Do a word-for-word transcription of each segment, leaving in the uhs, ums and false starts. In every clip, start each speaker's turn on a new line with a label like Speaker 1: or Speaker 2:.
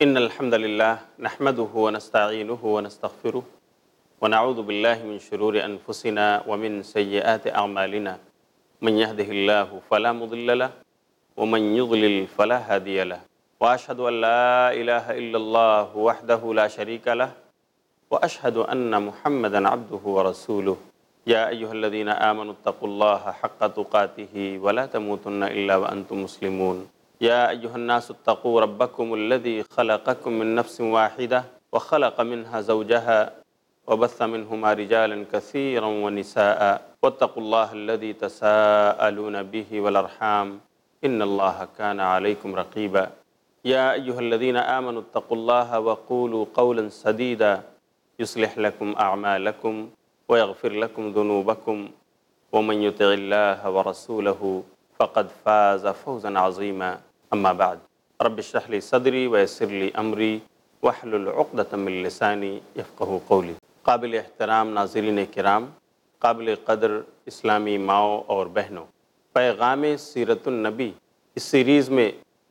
Speaker 1: ان الحمد للہ نحمده ونستعینه ونستغفره ونعوذ باللہ من شرور انفسنا ومن سیئات اعمالنا من يهده الله فلا مضل له ومن يضلل فلا هادي له واشهد ان لا اله الا الله وحده لا شريك له واشهد ان محمدا عبده ورسوله يا ايها الذين آمنوا اتقوا الله حق تقاته ولا تموتن الا وانتم مسلمون يا أيها الناس اتقوا ربكم الذي خلقكم من نفس واحدة وخلق منها زوجها وبث منهما رجالا كثيرا ونساء واتقوا الله الذي تساءلون به والأرحام إن الله كان عليكم رقيبا يا أيها الذين آمنوا اتقوا الله وقولوا قولا سديدا يصلح لكم أعمالكم ويغفر لكم ذنوبكم ومن يطع الله ورسوله فقد فاز فوزا عظيما اما بعد رب اشرح لي صدری ویسر لي امری واحلل عقدۃ من لسانی یفقہوا قولی۔ قابل احترام ناظرین کرام، قابل قدر اسلامی ماؤں اور بہنوں، پیغام سیرت النبی اس سیریز میں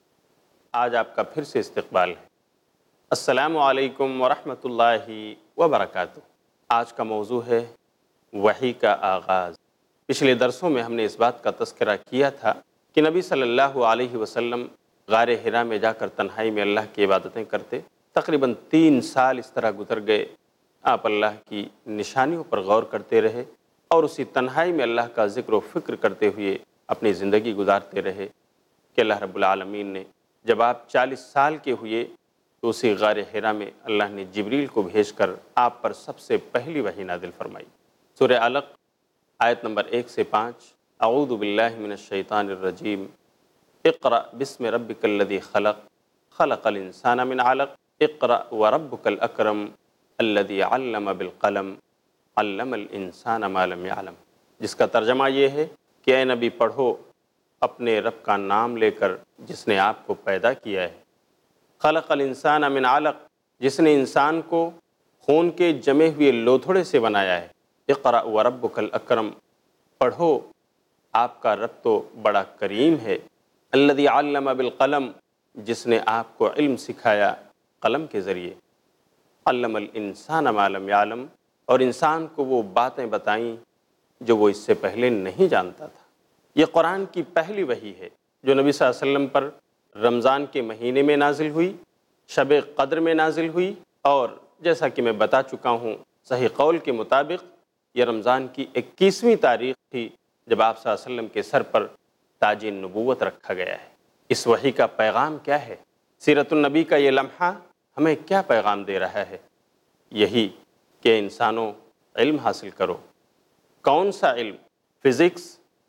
Speaker 1: آج آپ کا پھر سے استقبال ہے۔ السلام علیکم ورحمۃ اللہ وبرکاتہ۔ آج کا موضوع ہے وحی کا آغاز۔ پچھلے درسوں میں ہم نے اس بات کا تذکرہ کیا تھا کہ نبی صلی اللہ علیہ وسلم غار حرا میں جا کر تنہائی میں اللہ کی عبادتیں کرتے۔ تقریباً تین سال اس طرح گزر گئے، آپ اللہ کی نشانیوں پر غور کرتے رہے اور اسی تنہائی میں اللہ کا ذکر و فکر کرتے ہوئے اپنی زندگی گزارتے رہے کہ اللہ رب العالمین نے جب آپ چالیس سال کے ہوئے تو اسی غار حرا میں اللہ نے جبریل کو بھیج کر آپ پر سب سے پہلی وحی نازل فرمائی۔ سورہ علق آیت نمبر ایک سے پانچ، اعوذ باللہ من الشیطان الرجیم، اقرأ بسم ربک الذی خلق خلق الانسان من علق اقرأ وربک الاکرم الذی علم بالقلم علم الانسان ما لم يعلم، جس کا ترجمہ یہ ہے کہ اے نبی پڑھو اپنے رب کا نام لے کر جس نے آپ کو پیدا کیا ہے۔ خلق الانسان من علق، جس نے انسان کو خون کے جمے ہوئے لوتھڑے سے بنایا ہے۔ اقرأ وربک الاکرم، پڑھو آپ کا رب تو بڑا کریم ہے۔ الذی علم بالقلم، جس نے آپ کو علم سکھایا قلم کے ذریعے۔ علم الانسان ما لم يعلم، اور انسان کو وہ باتیں بتائیں جو وہ اس سے پہلے نہیں جانتا تھا۔ یہ قرآن کی پہلی وحی ہے جو نبی صلی اللہ علیہ وسلم پر رمضان کے مہینے میں نازل ہوئی، شب قدر میں نازل ہوئی، اور جیسا کہ میں بتا چکا ہوں صحیح قول کے مطابق یہ رمضان کی اکیسویں تاریخ تھی جب آپ صلی اللہ علیہ وسلم کے سر پر تاج نبوت رکھا گیا ہے۔ اس وحی کا پیغام کیا ہے؟ سیرت النبی کا یہ لمحہ ہمیں کیا پیغام دے رہا ہے؟ یہی کہ انسانوں علم حاصل کرو۔ کون سا علم؟ فزکس،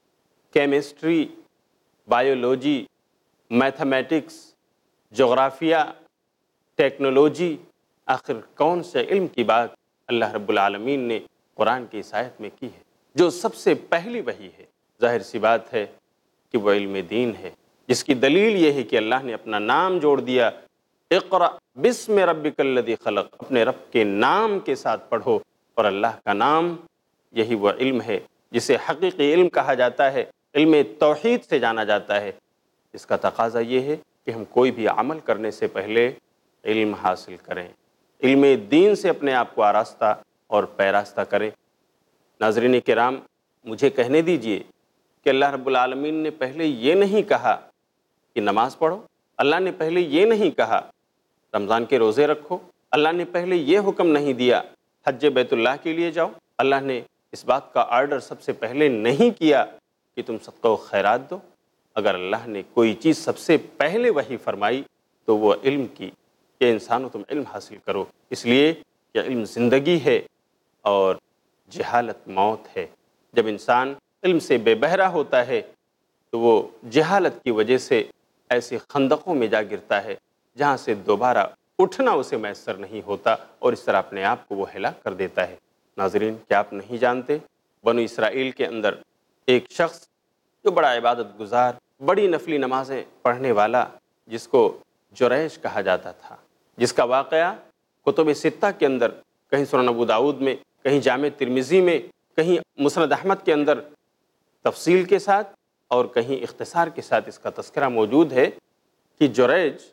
Speaker 1: کیمسٹری، بایولوجی، میتھمیٹکس، جغرافیہ، ٹیکنالوجی، آخر کون سے علم کی بات اللہ رب العالمین نے قرآن کی اس آیت میں کی ہے جو سب سے پہلی وحی ہے؟ ظاہر سی بات ہے کہ وہ علم دین ہے، جس کی دلیل یہ ہے کہ اللہ نے اپنا نام جوڑ دیا۔ اقرأ بسم ربک الذی خلق، اپنے رب کے نام کے ساتھ پڑھو، اور اللہ کا نام یہی وہ علم ہے جسے حقیقی علم کہا جاتا ہے، علم توحید سے جانا جاتا ہے۔ اس کا تقاضا یہ ہے کہ ہم کوئی بھی عمل کرنے سے پہلے علم حاصل کریں، علم دین سے اپنے آپ کو آراستہ اور پیراستہ کریں۔ ناظرین کرام، مجھے کہنے دیجئے کہ اللہ رب العالمین نے پہلے یہ نہیں کہا کہ نماز پڑھو، اللہ نے پہلے یہ نہیں کہا رمضان کے روزے رکھو، اللہ نے پہلے یہ حکم نہیں دیا حج بیت اللہ کے لیے جاؤ، اللہ نے اس بات کا آرڈر سب سے پہلے نہیں کیا کہ تم صدقہ و خیرات دو۔ اگر اللہ نے کوئی چیز سب سے پہلے وحی فرمائی تو وہ علم کی کہ انسانوں تم علم حاصل کرو، اس لیے کہ علم زندگی ہے اور جہالت موت ہے۔ جب انسان علم سے بے بہرہ ہوتا ہے تو وہ جہالت کی وجہ سے ایسے خندقوں میں جا گرتا ہے جہاں سے دوبارہ اٹھنا اسے میسر نہیں ہوتا، اور اس طرح اپنے آپ کو وہ ہلاک کر دیتا ہے۔ ناظرین، کیا آپ نہیں جانتے بنو اسرائیل کے اندر ایک شخص جو بڑا عبادت گزار، بڑی نفلی نمازیں پڑھنے والا، جس کو جریش کہا جاتا تھا، جس کا واقعہ کتب ستہ کے اندر، کہیں سنن ابو داؤد میں، کہیں جامع ترمذی میں، کہیں مسند احمد کے اندر تفصیل کے ساتھ اور کہیں اختصار کے ساتھ اس کا تذکرہ موجود ہے کہ جریج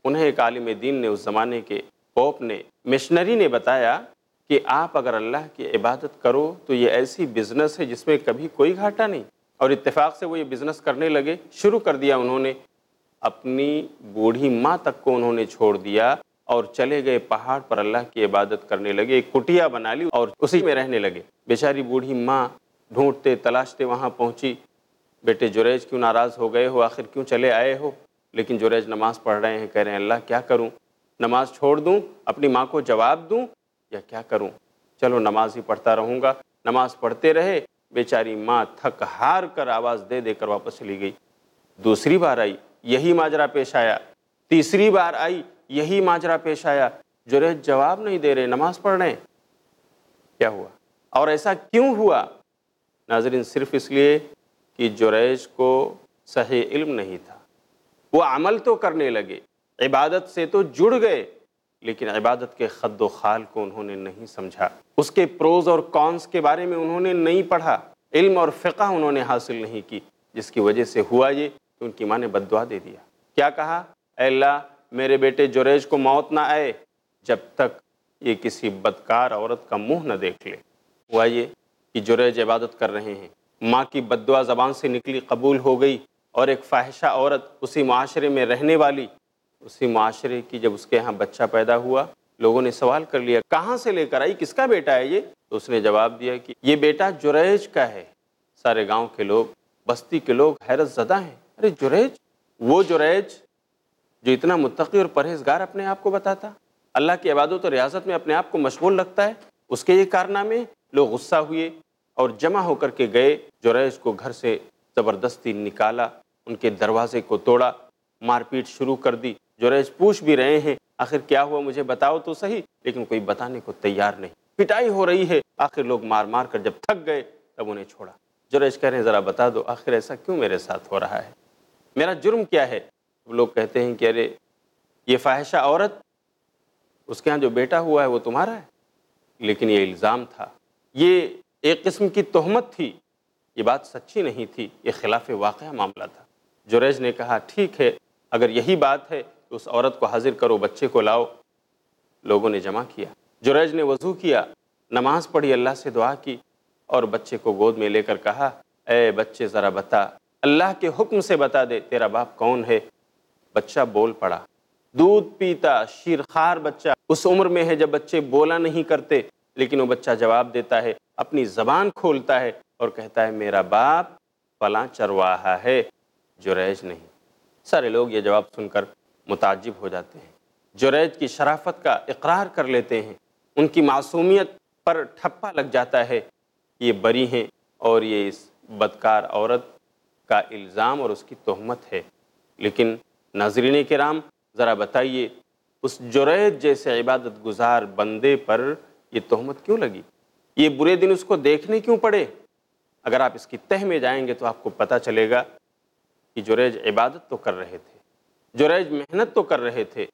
Speaker 1: انہیں ایک عالم دین نے، اس زمانے کے پوپ نے، مشنری نے بتایا کہ آپ اگر اللہ کی عبادت کرو تو یہ ایسی بزنس ہے جس میں کبھی کوئی گھاٹا نہیں، اور اتفاق سے وہ یہ بزنس کرنے لگے، شروع کر دیا انہوں نے۔ اپنی بوڑھی ماں تک کو انہوں نے چھوڑ دیا اور چلے گئے پہاڑ پر اللہ کی عبادت کرنے لگے، ایک کٹیا بنا لی اور اسی میں رہنے لگے۔ بیچاری بوڑھی ماں ڈھونڈتے تلاشتے وہاں پہنچی، بیٹے جریج کیوں ناراض ہو گئے ہو، آخر کیوں چلے آئے ہو؟ لیکن جریج نماز پڑھ رہے ہیں، کہہ رہے ہیں اللہ کیا کروں، نماز چھوڑ دوں، اپنی ماں کو جواب دوں یا کیا کروں؟ چلو نماز ہی پڑھتا رہوں گا۔ نماز پڑھتے رہے، بیچاری ماں تھک ہار کر آواز دے دے کر واپس چلی گئی۔ دوسری بار آئی، یہی ماجرا پیش آیا۔ تیسری بار آئی، یہی ماجرا پیش آیا۔ جریج جواب نہیں دے رہے، نماز پڑھ رہے ہیں۔ کیا ہوا؟ اور ایسا کیوں ہوا؟ ناظرین، صرف اس لیے کہ جریج کو صحیح علم نہیں تھا۔ وہ عمل تو کرنے لگے، عبادت سے تو جڑ گئے، لیکن عبادت کے خد و خال کو انہوں نے نہیں سمجھا، اس کے پروز اور کونس کے بارے میں انہوں نے نہیں پڑھا، علم اور فقہ انہوں نے حاصل نہیں کی، جس کی وجہ سے ہوا یہ کہ ان کی ماں نے بد دعا دے دیا۔ کیا کہا؟ اے اللہ میرے بیٹے جریج کو موت نہ آئے جب تک یہ کسی بدکار عورت کا منہ نہ دیکھ لے۔ ہوا یہ کہ جریج عبادت کر رہے ہیں، ماں کی بد دعا زبان سے نکلی، قبول ہو گئی، اور ایک فاحشہ عورت اسی معاشرے میں رہنے والی، اسی معاشرے کی جب اس کے ہاں بچہ پیدا ہوا، لوگوں نے سوال کر لیا کہاں سے لے کر آئی، کس کا بیٹا ہے یہ؟ تو اس نے جواب دیا کہ یہ بیٹا جریج کا ہے۔ سارے گاؤں کے لوگ، بستی کے لوگ حیرت زدہ ہیں، ارے جریج، وہ جریج جو اتنا متقی اور پرہیزگار اپنے آپ کو بتاتا، اللہ کی عبادت اور ریاضت میں اپنے آپ کو مشغول رکھتا ہے، اس کے یہ کارنامے؟ لوگ غصہ ہوئے اور جمع ہو کر کے گئے، جریج کو گھر سے زبردستی نکالا، ان کے دروازے کو توڑا، مار پیٹ شروع کر دی۔ جریج پوچھ بھی رہے ہیں آخر کیا ہوا، مجھے بتاؤ تو صحیح، لیکن کوئی بتانے کو تیار نہیں۔ پٹائی ہو رہی ہے، آخر لوگ مار مار کر جب تھک گئے تب انہیں چھوڑا۔ جریج کہہ رہے ہیں ذرا بتا دو آخر ایسا کیوں میرے ساتھ ہو رہا ہے، میرا جرم کیا ہے؟ لوگ کہتے ہیں کہ ارے یہ فاحشہ عورت، اس کے ہاں جو بیٹا ہوا ہے وہ تمہارا ہے، لیکن یہ الزام تھا، یہ ایک قسم کی تہمت تھی، یہ بات سچی نہیں تھی، یہ خلاف واقعہ معاملہ تھا۔ جریج نے کہا ٹھیک ہے، اگر یہی بات ہے تو اس عورت کو حاضر کرو، بچے کو لاؤ۔ لوگوں نے جمع کیا، جریج نے وضو کیا، نماز پڑھی، اللہ سے دعا کی، اور بچے کو گود میں لے کر کہا اے بچے ذرا بتا، اللہ کے حکم سے بتا دے تیرا باپ کون ہے؟ بچہ بول پڑا، دودھ پیتا شیرخوار بچہ، اس عمر میں ہے جب بچے بولا نہیں کرتے، لیکن وہ بچہ جواب دیتا ہے، اپنی زبان کھولتا ہے اور کہتا ہے میرا باپ فلاں چرواہا ہے، جریج نہیں۔ سارے لوگ یہ جواب سن کر متعجب ہو جاتے ہیں، جریج کی شرافت کا اقرار کر لیتے ہیں، ان کی معصومیت پر ٹھپا لگ جاتا ہے، یہ بری ہیں اور یہ اس بدکار عورت کا الزام اور اس کی تہمت ہے۔ لیکن ناظرین کرام ذرا بتائیے اس جریج جیسے عبادت گزار بندے پر یہ تہمت کیوں لگی؟ یہ برے دن اس کو دیکھنے کیوں پڑے؟ اگر آپ اس کی تہ میں جائیں گے تو آپ کو پتہ چلے گا کہ جریج عبادت تو کر رہے تھے، جریج محنت تو کر رہے تھے،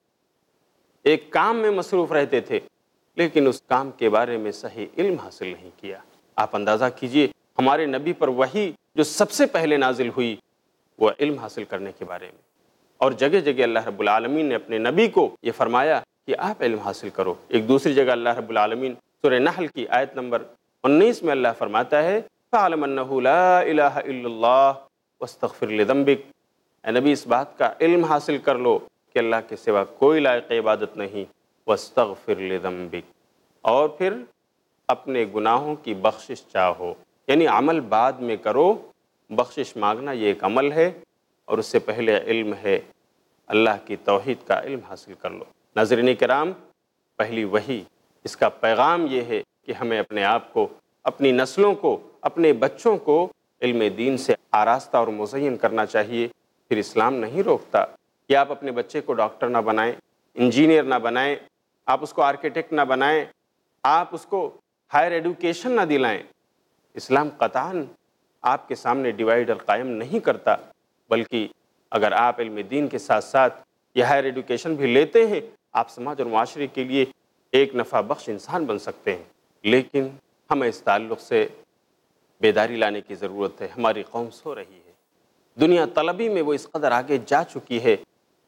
Speaker 1: ایک کام میں مصروف رہتے تھے، لیکن اس کام کے بارے میں صحیح علم حاصل نہیں کیا۔ آپ اندازہ کیجئے ہمارے نبی پر وحی جو سب سے پہلے نازل ہوئی وہ علم حاصل کرنے کے بارے میں، اور جگہ جگہ اللہ رب العالمین نے اپنے نبی کو یہ فرمایا کہ آپ علم حاصل کرو۔ ایک دوسری جگہ اللہ رب العالمین سورہ نحل کی آیت نمبر انیس میں اللہ فرماتا ہے فَعَلَمْ أَنَّهُ لَا إِلَهَ إِلَّا اللَّهُ وَاسْتَغْفِرْ لِذَنبِكَ، اے نبی اس بات کا علم حاصل کر لو کہ اللہ کے سوا کوئی لائق عبادت نہیں، وَاسْتَغْفِرْ لِذَنبِكَ، اور پھر اپنے گناہوں کی بخشش چاہو، یعنی عمل بعد میں کرو، بخشش مانگنا یہ ایک عمل ہے، اور اس سے پہلے علم ہے، اللہ کی توحید کا علم حاصل کر لو۔ ناظرین کرام، پہلی وحی اس کا پیغام یہ ہے کہ ہمیں اپنے آپ کو، اپنی نسلوں کو، اپنے بچوں کو علم دین سے آراستہ اور مزین کرنا چاہیے۔ پھر اسلام نہیں روکتا کہ آپ اپنے بچے کو ڈاکٹر نہ بنائیں، انجینئر نہ بنائیں، آپ اس کو آرکیٹیکٹ نہ بنائیں، آپ اس کو ہائر ایڈوکیشن نہ دلائیں۔ اسلام قطعاً آپ کے سامنے ڈیوائیڈر قائم نہیں کرتا، بلکہ اگر آپ علم دین کے ساتھ ساتھ یہ ہائر ایڈوکیشن بھی لیتے ہیں، آپ سماج اور معاشرے کے لیے ایک نفع بخش انسان بن سکتے ہیں۔ لیکن ہمیں اس تعلق سے بیداری لانے کی ضرورت ہے۔ ہماری قوم سو رہی ہے، دنیا طلبی میں وہ اس قدر آگے جا چکی ہے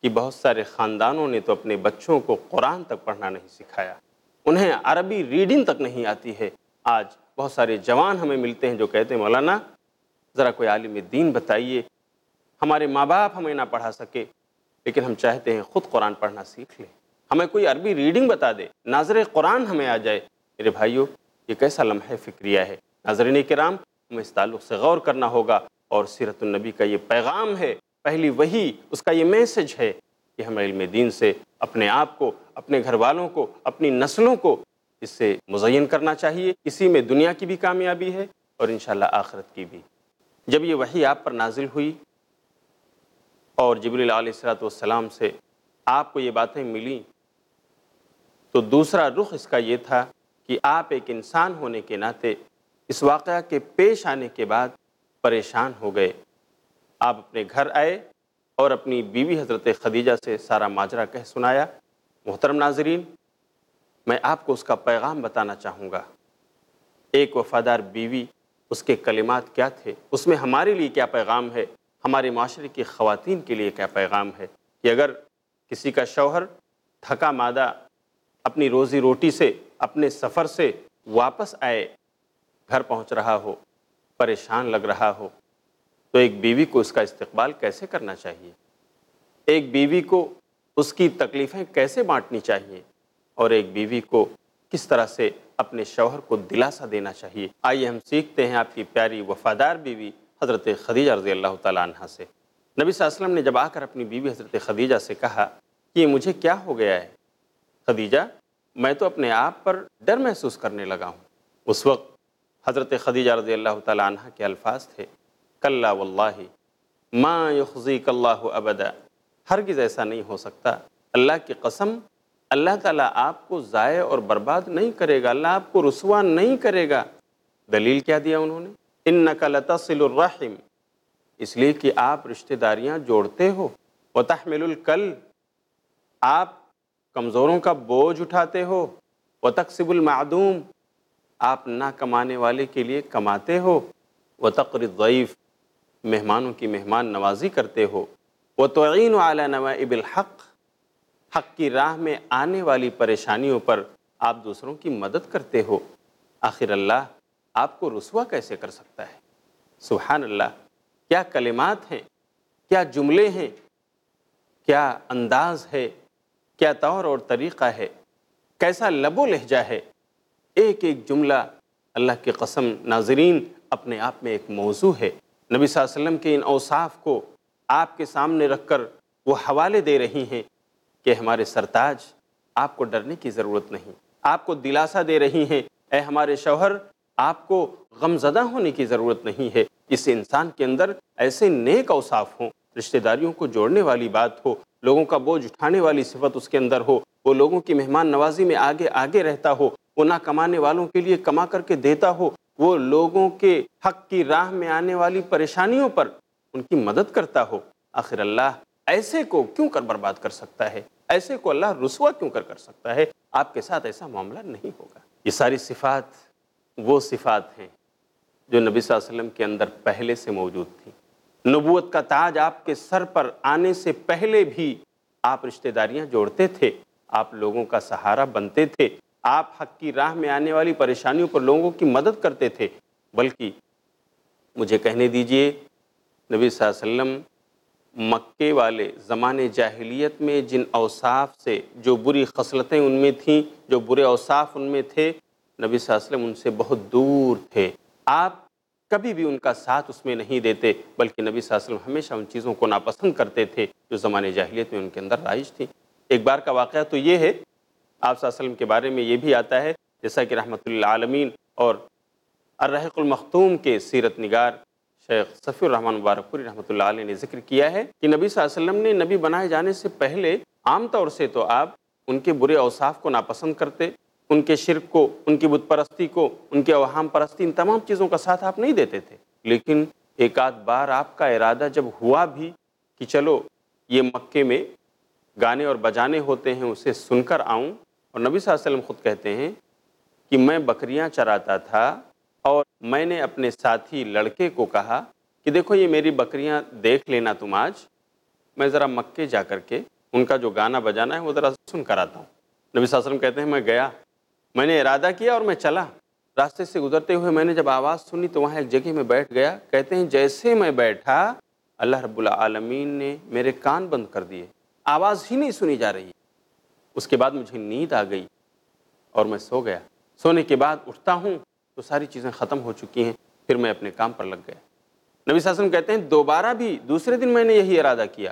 Speaker 1: کہ بہت سارے خاندانوں نے تو اپنے بچوں کو قرآن تک پڑھنا نہیں سکھایا، انہیں عربی ریڈنگ تک نہیں آتی ہے۔ آج بہت سارے جوان ہمیں ملتے ہیں جو کہتے ہیں مولانا ذرا کوئی عالم دین بتائیے، ہمارے ماں باپ ہمیں نہ پڑھا سکے لیکن ہم چاہتے ہیں خود قرآن پڑھنا سیکھ لیں، ہمیں کوئی عربی ریڈنگ بتا دے، ناظر قرآن ہمیں آ جائے۔ میرے بھائیوں، یہ کیسا لمحہ فکریہ ہے۔ ناظرین کرام، ہمیں اس تعلق سے غور کرنا ہوگا، اور سیرت النبی کا یہ پیغام ہے، پہلی وحی اس کا یہ میسج ہے کہ ہمیں علم دین سے اپنے آپ کو، اپنے گھر والوں کو، اپنی نسلوں کو اس سے مزین کرنا چاہیے۔ اسی میں دنیا کی بھی کامیابی ہے اور انشاءاللہ آخرت کی بھی۔ جب یہ وحی آپ پر نازل ہوئی اور جبریل علیہ الصلوۃ والسلام سے آپ کو یہ باتیں ملیں، تو دوسرا رخ اس کا یہ تھا کہ آپ ایک انسان ہونے کے ناطے اس واقعہ کے پیش آنے کے بعد پریشان ہو گئے۔ آپ اپنے گھر آئے اور اپنی بیوی حضرت خدیجہ سے سارا ماجرا کہہ سنایا۔ محترم ناظرین، میں آپ کو اس کا پیغام بتانا چاہوں گا۔ ایک وفادار بیوی، اس کے کلمات کیا تھے، اس میں ہمارے لیے کیا پیغام ہے، ہمارے معاشرے کی خواتین کے لیے کیا پیغام ہے کہ اگر کسی کا شوہر تھکا مادہ اپنی روزی روٹی سے، اپنے سفر سے واپس آئے، گھر پہنچ رہا ہو، پریشان لگ رہا ہو، تو ایک بیوی کو اس کا استقبال کیسے کرنا چاہیے، ایک بیوی کو اس کی تکلیفیں کیسے بانٹنی چاہیے، اور ایک بیوی کو کس طرح سے اپنے شوہر کو دلاسا دینا چاہیے۔ آئیے ہم سیکھتے ہیں آپ کی پیاری وفادار بیوی حضرت خدیجہ رضی اللہ تعالیٰ عنہ سے۔ نبی صلی اللہ علیہ وسلم نے جب آ کر اپنی بیوی حضرت خدیجہ سے کہا کہ یہ مجھے کیا ہو گیا ہے، خدیجہ میں تو اپنے آپ پر ڈر محسوس کرنے لگا ہوں، اس وقت حضرت خدیجہ رضی اللہ تعالیٰ عنہ کے الفاظ تھے، کلا واللہ ما یخزیک اللہ ابدا، ہرگز ایسا نہیں ہو سکتا، اللہ کی قسم اللہ تعالیٰ آپ کو ضائع اور برباد نہیں کرے گا، اللہ آپ کو رسوا نہیں کرے گا۔ دلیل کیا دیا انہوں نے؟ انک لتصل الرحم، اس لیے کہ آپ رشتہ داریاں جوڑتے ہو، وتحمل الکل، آپ کمزوروں کا بوجھ اٹھاتے ہو، وتکسب المعدوم، آپ نہ کمانے والے کے لیے کماتے ہو، وتقری الضیف، مہمانوں کی مہمان نوازی کرتے ہو، وتعین علی نوائب الحق، حق کی راہ میں آنے والی پریشانیوں پر آپ دوسروں کی مدد کرتے ہو، آخر اللہ آپ کو رسوا کیسے کر سکتا ہے؟ سبحان اللہ، کیا کلمات ہیں، کیا جملے ہیں، کیا انداز ہے، کیا طور اور طریقہ ہے، کیسا لب و لہجہ ہے، ایک ایک جملہ اللہ کی قسم ناظرین اپنے آپ میں ایک موضوع ہے۔ نبی صلی اللہ علیہ وسلم کے ان اوصاف کو آپ کے سامنے رکھ کر وہ حوالے دے رہی ہیں کہ ہمارے سرتاج آپ کو ڈرنے کی ضرورت نہیں، آپ کو دلاسا دے رہی ہیں، اے ہمارے شوہر آپ کو غم زدہ ہونے کی ضرورت نہیں ہے۔ اس انسان کے اندر ایسے نیک اوصاف ہوں، رشتہ داریوں کو جوڑنے والی بات ہو، لوگوں کا بوجھ اٹھانے والی صفت اس کے اندر ہو، وہ لوگوں کی مہمان نوازی میں آگے آگے رہتا ہو، وہ نہ کمانے والوں کے لیے کما کر کے دیتا ہو، وہ لوگوں کے حق کی راہ میں آنے والی پریشانیوں پر ان کی مدد کرتا ہو، آخر اللہ ایسے کو کیوں کر برباد کر سکتا ہے؟ ایسے کو اللہ رسوا کیوں کر کر سکتا ہے؟ آپ کے ساتھ ایسا معاملہ نہیں ہوگا۔ یہ ساری صفات وہ صفات ہیں جو نبی صلی اللہ علیہ وسلم کے اندر پہلے سے موجود تھیں۔ نبوت کا تاج آپ کے سر پر آنے سے پہلے بھی آپ رشتہ داریاں جوڑتے تھے، آپ لوگوں کا سہارا بنتے تھے، آپ حق کی راہ میں آنے والی پریشانیوں پر لوگوں کی مدد کرتے تھے، بلکہ مجھے کہنے دیجئے نبی صلی اللہ علیہ وسلم مکے والے زمانے جاہلیت میں جن اوصاف سے، جو بری خصلتیں ان میں تھیں، جو برے اوصاف ان میں تھے، نبی صلی اللہ علیہ وسلم ان سے بہت دور تھے۔ آپ کبھی بھی ان کا ساتھ اس میں نہیں دیتے، بلکہ نبی صلی اللہ علیہ وسلم ہمیشہ ان چیزوں کو ناپسند کرتے تھے جو زمانے جاہلیت میں ان کے اندر رائج تھی۔ ایک بار کا واقعہ تو یہ ہے، آپ صلی اللہ علیہ وسلم کے بارے میں یہ بھی آتا ہے، جیسا کہ رحمۃ للعالمین اور الرحیق المختوم کے سیرت نگار شیخ صفی الرحمن مبارک پوری رحمۃ اللہ علیہ نے ذکر کیا ہے کہ نبی صلی اللہ علیہ وسلم نے نبی بنائے جانے سے پہلے عام طور سے تو آپ ان کے برے اوصاف کو ناپسند کرتے، ان کے شرک کو، ان کی بت پرستی کو، ان کے اوہام پرستی، ان تمام چیزوں کا ساتھ آپ نہیں دیتے تھے، لیکن ایک آدھ بار آپ کا ارادہ جب ہوا بھی کہ چلو یہ مکے میں گانے اور بجانے ہوتے ہیں اسے سن کر آؤں، اور نبی صلی اللہ علیہ وسلم خود کہتے ہیں کہ میں بکریاں چراتا تھا اور میں نے اپنے ساتھی لڑکے کو کہا کہ دیکھو یہ میری بکریاں دیکھ لینا تم آج، میں ذرا مکے جا کر کے ان کا جو گانا بجانا ہے وہ ذرا سن کر آتا ہوں۔ نبی صلی اللہ علیہ وسلم کہتے ہیں میں گیا، میں نے ارادہ کیا اور میں چلا، راستے سے گزرتے ہوئے میں نے جب آواز سنی تو وہاں ایک جگہ میں بیٹھ گیا۔ کہتے ہیں جیسے میں بیٹھا اللہ رب العالمین نے میرے کان بند کر دیے، آواز ہی نہیں سنی جا رہی۔ اس کے بعد مجھے نیند آ گئی اور میں سو گیا۔ سونے کے بعد اٹھتا ہوں تو ساری چیزیں ختم ہو چکی ہیں، پھر میں اپنے کام پر لگ گیا۔ نبی صلی اللہ علیہ وسلم کہتے ہیں دوبارہ بھی دوسرے دن میں نے یہی ارادہ کیا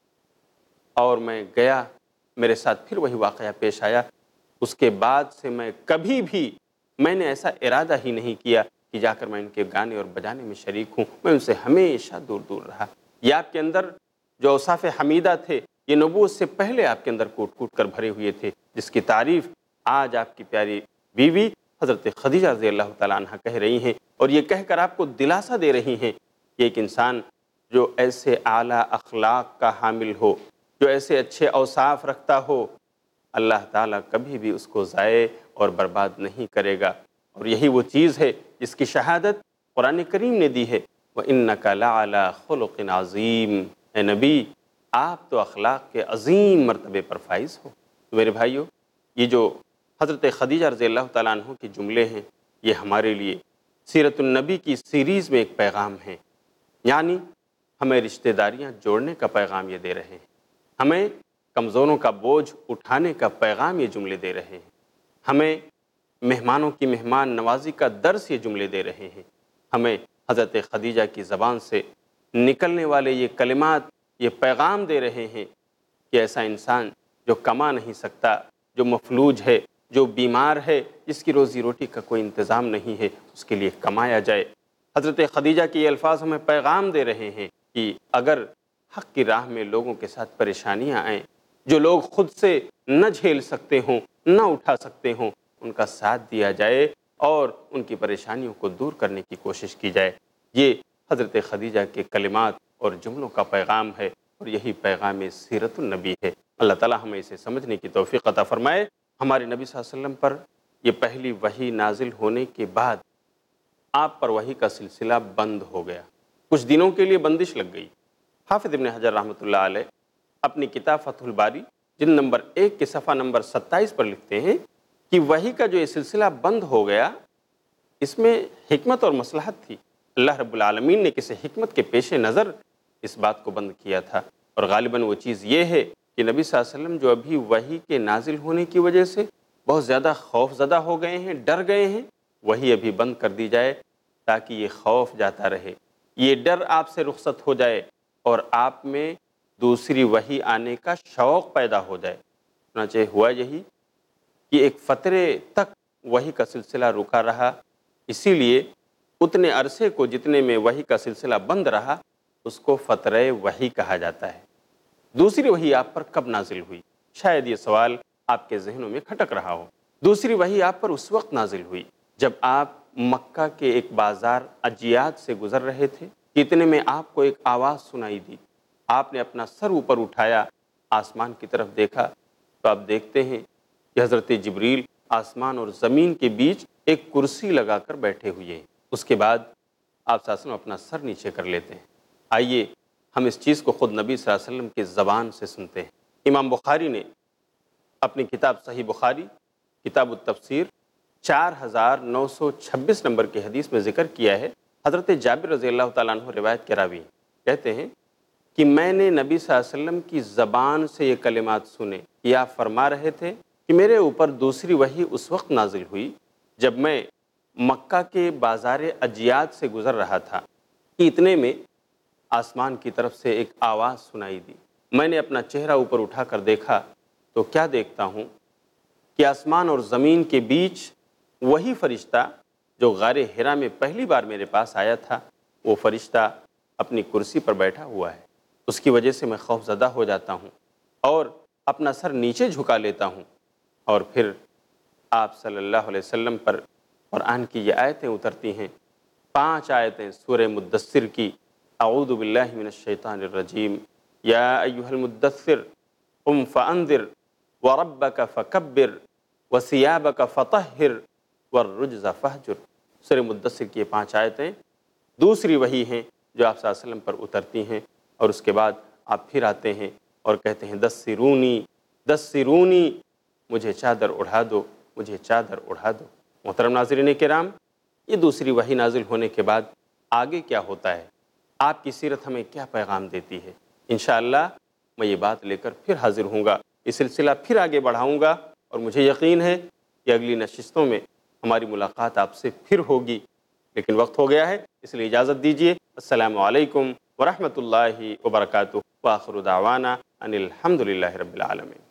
Speaker 1: اور میں گیا، میرے ساتھ پھر وہی واقعہ پیش آیا۔ اس کے بعد سے میں کبھی بھی میں نے ایسا ارادہ ہی نہیں کیا کہ جا کر میں ان کے گانے اور بجانے میں شریک ہوں، میں ان سے ہمیشہ دور دور رہا۔ یہ آپ کے اندر جو اوصاف حمیدہ تھے یہ نبوت سے پہلے آپ کے اندر کوٹ کوٹ کر بھرے ہوئے تھے، جس کی تعریف آج آپ کی پیاری بیوی حضرت خدیجہ رضی اللہ تعالیٰ عنہ کہہ رہی ہیں، اور یہ کہہ کر آپ کو دلاسا دے رہی ہیں کہ ایک انسان جو ایسے اعلیٰ اخلاق کا حامل ہو، جو ایسے اچھے اوصاف رکھتا ہو، اللہ تعالیٰ کبھی بھی اس کو ضائع اور برباد نہیں کرے گا۔ اور یہی وہ چیز ہے جس کی شہادت قرآن کریم نے دی ہے، وَإِنَّكَ لَعَلَىٰ خُلُقٍ عَظِيمٍ، اے نبی آپ تو اخلاق کے عظیم مرتبے پر فائز ہو۔ تو میرے بھائیو، یہ جو حضرت خدیجہ رضی اللہ تعالیٰ عنہ کے جملے ہیں یہ ہمارے لیے سیرت النبی کی سیریز میں ایک پیغام ہے، یعنی ہمیں رشتہ داریاں جوڑنے کا پیغام یہ دے رہے ہیں، ہمیں کمزوروں کا بوجھ اٹھانے کا پیغام یہ جملے دے رہے ہیں، ہمیں مہمانوں کی مہمان نوازی کا درس یہ جملے دے رہے ہیں، ہمیں حضرت خدیجہ کی زبان سے نکلنے والے یہ کلمات یہ پیغام دے رہے ہیں کہ ایسا انسان جو کما نہیں سکتا، جو مفلوج ہے، جو بیمار ہے، جس کی روزی روٹی کا کوئی انتظام نہیں ہے، اس کے لیے کمایا جائے۔ حضرت خدیجہ کے یہ الفاظ ہمیں پیغام دے رہے ہیں کہ اگر حق کی راہ میں لوگوں کے ساتھ پریشانیاں آئیں، جو لوگ خود سے نہ جھیل سکتے ہوں، نہ اٹھا سکتے ہوں، ان کا ساتھ دیا جائے اور ان کی پریشانیوں کو دور کرنے کی کوشش کی جائے۔ یہ حضرت خدیجہ کے کلمات اور جملوں کا پیغام ہے، اور یہی پیغام سیرت النبی ہے۔ اللہ تعالیٰ ہمیں اسے سمجھنے کی توفیق عطا فرمائے۔ ہمارے نبی صلی اللہ علیہ وسلم پر یہ پہلی وحی نازل ہونے کے بعد آپ پر وحی کا سلسلہ بند ہو گیا، کچھ دنوں کے لیے بندش لگ گئی۔ حافظ ابن حجر رحمۃ اللہ علیہ اپنی کتاب فتح الباری جلد نمبر ایک کے صفحہ نمبر ستائیس پر لکھتے ہیں کہ وحی کا جو یہ سلسلہ بند ہو گیا اس میں حکمت اور مصلحت تھی۔ اللہ رب العالمین نے کسی حکمت کے پیش نظر اس بات کو بند کیا تھا، اور غالباً وہ چیز یہ ہے کہ نبی صلی اللہ علیہ وسلم جو ابھی وحی کے نازل ہونے کی وجہ سے بہت زیادہ خوف زدہ ہو گئے ہیں، ڈر گئے ہیں، وحی ابھی بند کر دی جائے تاکہ یہ خوف جاتا رہے، یہ ڈر آپ سے رخصت ہو جائے اور آپ میں دوسری وحی آنے کا شوق پیدا ہو جائے۔ چنانچہ ہوا یہی کہ ایک فترے تک وحی کا سلسلہ رکا رہا، اسی لیے اتنے عرصے کو جتنے میں وحی کا سلسلہ بند رہا اس کو فترہ وحی کہا جاتا ہے۔ دوسری وحی آپ پر کب نازل ہوئی؟ شاید یہ سوال آپ کے ذہنوں میں کھٹک رہا ہو۔ دوسری وحی آپ پر اس وقت نازل ہوئی جب آپ مکہ کے ایک بازار اجیاد سے گزر رہے تھے کہ اتنے میں آپ کو ایک آواز سنائی دی۔ آپ نے اپنا سر اوپر اٹھایا، آسمان کی طرف دیکھا تو آپ دیکھتے ہیں کہ حضرت جبریل آسمان اور زمین کے بیچ ایک کرسی لگا کر بیٹھے ہوئے ہیں۔ اس کے بعد آپ صلی اللہ علیہ وسلم اپنا سر نیچے کر لیتے ہیں۔ آئیے ہم اس چیز کو خود نبی صلی اللہ علیہ وسلم کی زبان سے سنتے ہیں۔ امام بخاری نے اپنی کتاب صحیح بخاری کتاب التفسیر چار ہزار نو سو چھبیس نمبر کی حدیث میں ذکر کیا ہے، حضرت جابر رضی اللہ تعالیٰ عنہ روایت کے راوی کہتے ہیں کہ میں نے نبی صلی اللہ علیہ وسلم کی زبان سے یہ کلمات سنے کہ آپ فرما رہے تھے کہ میرے اوپر دوسری وحی اس وقت نازل ہوئی جب میں مکہ کے بازار اجیاد سے گزر رہا تھا کہ اتنے میں آسمان کی طرف سے ایک آواز سنائی دی۔ میں نے اپنا چہرہ اوپر اٹھا کر دیکھا تو کیا دیکھتا ہوں کہ آسمان اور زمین کے بیچ وہی فرشتہ جو غار حرا میں پہلی بار میرے پاس آیا تھا، وہ فرشتہ اپنی کرسی پر بیٹھا ہوا ہے۔ اس کی وجہ سے میں خوف زدہ ہو جاتا ہوں اور اپنا سر نیچے جھکا لیتا ہوں، اور پھر آپ صلی اللہ علیہ وسلم پر قرآن کی یہ آیتیں اترتی ہیں، پانچ آیتیں سورہ مدثر کی، اعوذ باللہ من الشیطان الرجیم، یا ایہا المدثر قم فانذر وربک فکبر وثیابک فطہر والرجز فہجر۔ سورہ مدثر کی یہ پانچ آیتیں دوسری وحی ہیں جو آپ صلی اللہ علیہ وسلم پر اترتی ہیں، اور اس کے بعد آپ پھر آتے ہیں اور کہتے ہیں دسرونی دسرونی، مجھے چادر اڑھا دو، مجھے چادر اڑھا دو۔ محترم ناظرین کرام، یہ دوسری وحی نازل ہونے کے بعد آگے کیا ہوتا ہے، آپ کی سیرت ہمیں کیا پیغام دیتی ہے، انشاءاللہ میں یہ بات لے کر پھر حاضر ہوں گا، یہ سلسلہ پھر آگے بڑھاؤں گا، اور مجھے یقین ہے کہ اگلی نشستوں میں ہماری ملاقات آپ سے پھر ہوگی، لیکن وقت ہو گیا ہے، اس لیے اجازت دیجیے۔ السلام علیکم ورحمۃ اللہ وبرکاتہ، وآخر دعوانا ان الحمد للہ رب العالمین۔